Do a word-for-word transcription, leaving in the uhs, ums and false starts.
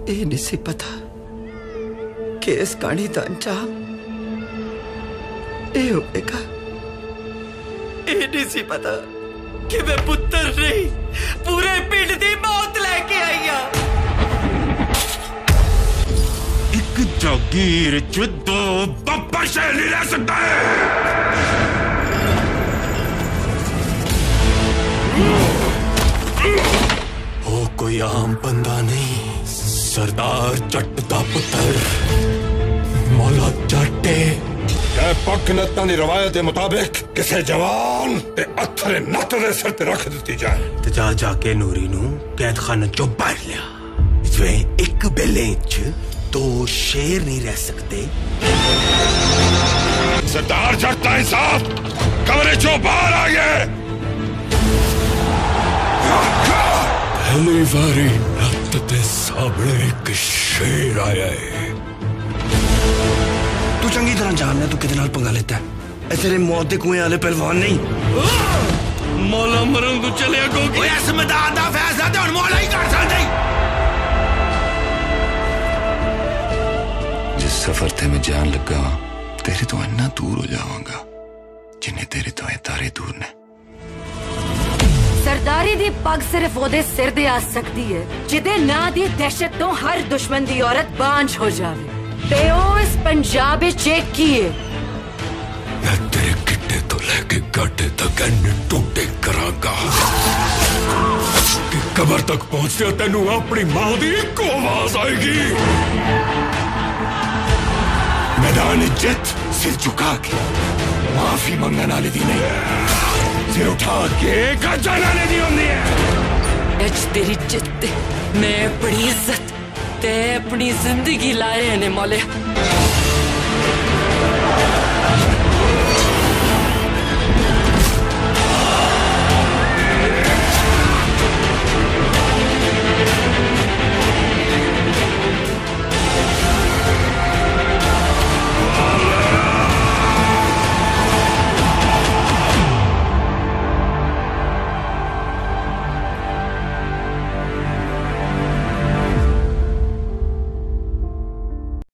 ये नहीं सी पता कि इस कहानी का अंजाम ये होगा। ये नहीं सी पता कि मैं पुत्र नहीं पूरे पिंड की मौत लेके आई हां। एक जागीर च दो बब्बर शेर नहीं रह सकता है। वो कोई आम बंदा नहीं, सरदार जट दा पुत्र मौला जट्टे। पक्क नत्ता दी रवायत के मुताबिक किसी जवान ते अथरे नत्त दे सिर ते रख दी जाए। ते जा जाके नूरी नू कैद खाने चो बाहर लिया। जिवें एक बेले च दो शेर नहीं रह सकते। सरदार जट दा इंसाफ कमरे चो बाहर आ गए। पहली बारी रत दे सामने एक शेर आया है। तू चंगी तरह जानना तू किदे नाल पंगा लेता है। ए तेरे मौत दे कुएं वाले पहलवान नहीं। मौला मरन तू चले अगोगी। इस मैदान दा फैसला ते हुण मौला ही कर सकदे। जिस सफर ते मैं जान लगा तेरे तो इन्ना दूर हो जावांगा जिन्ने तेरे तो तारे दूर ने। सरदारी दी पग सिर्फ ओदे सिर दे आ सकती है जिदे ना दी दहशत तो हर दुश्मन दी औरत बांझ हो जावे। ते ओ इस पंजाब चेक किए। मैं तेरे गिट्टे तो लेके गाटे तक एने टूटे करांगा कि कबर तक पहुंचते तेनू अपनी मां दी एक आवाज आएगी। मैदान इज्जत सिर झुका के माफी मंगने वाले दी नहीं, सिर उठा के गजा लाने दी होंदी है। आज तेरी इज्जत मैं अपनी इज्जत ते अपनी जिंदगी लाए ने मौले।